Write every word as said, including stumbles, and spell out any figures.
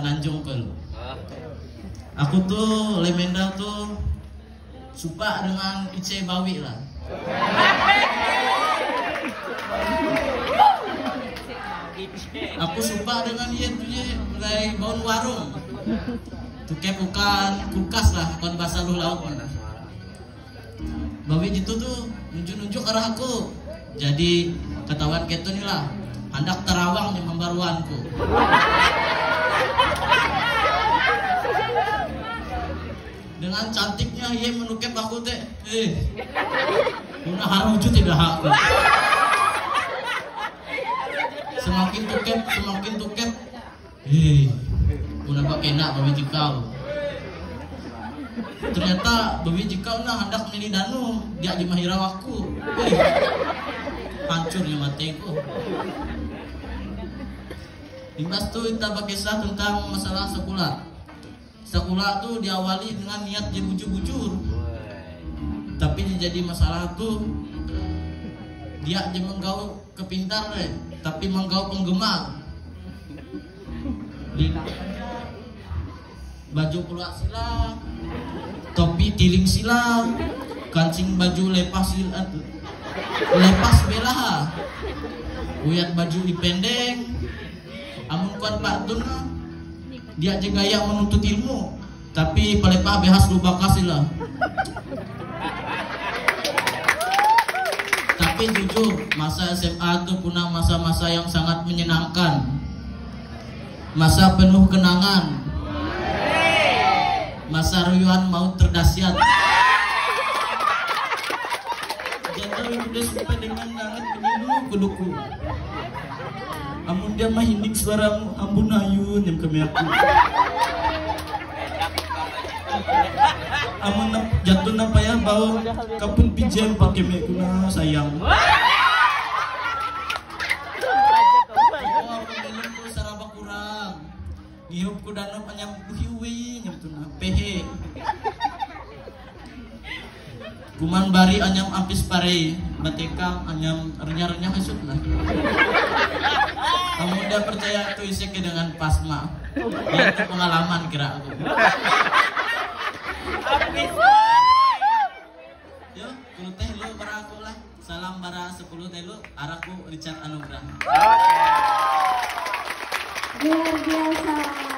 Nanjung pel. Aku tuh Lemenda tuh suka dengan Ice Bawi lah. Aku suka dengan dia tuh mulai bangun warung. Tuh kayak bukan kulkas lah, kon bahasa lu laut mana. Bawi itu tuh nunjuk-nunjuk arah aku. Jadi ketahuan ketu nih lah, hendak terawang nih membaruanku. Dengan cantiknya ia menukep aku teh, eh, guna haruju tidak aku. Semakin tukep, semakin tukep, eh, guna pakai nak babi jikau. Ternyata babi jikau nah hendak milih danu, dia di mahirau aku, eh, hancurnya matiku. Limbas tuh kita kisah tentang masalah sekolah. Sekolah tuh diawali dengan niat dia bujur-bujur, tapi jadi masalah tuh dia aja menggau kepintar deh, tapi menggau penggemar. Baju keluar sila, topi tiling sila, kancing baju lepas sila, lepas belah, uyat baju dipendeng, amun kuat pak tun dia aja gaya menuntut ilmu, tapi pelepah behas lu bakas lah. Tapi jujur, masa S M A itu punya masa-masa yang sangat menyenangkan, masa penuh kenangan, masa ruyuan maut terdahsyat. Jangan udah sampai dengan langit penyinu kuduku. Amun dia mah hindik suaramu, ampun ayun yang kami aku. Amun jatuh napa ya bau kapun pijen pakai mekuna sayang. Oh, aku minum ku saraba kurang. Ngihup ku danau anyam kuhiwi nyamtuna pehe. Kuman bari anyam ampis pare, batekang anyam renyah-renyah esuk lah. Kamu udah percaya tuh isek dengan pasma. Itu pengalaman kira aku. Yo, kulo teh lu bara aku lah. Salam bara sepuluh teh lu, araku Richard Anugrah. Luar biasa.